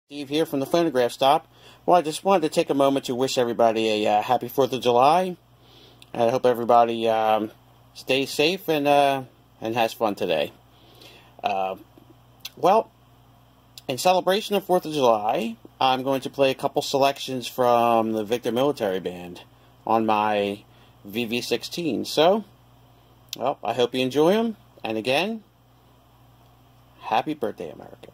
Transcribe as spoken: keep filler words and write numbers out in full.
Steve here from the Phonograph stop. Well, I just wanted to take a moment to wish everybody a uh, happy fourth of July. I hope everybody um, stays safe and uh, and has fun today. Uh, well, in celebration of fourth of July, I'm going to play a couple selections from the Victor Military Band on my V V sixteen. So, well, I hope you enjoy them. And again, happy birthday, America.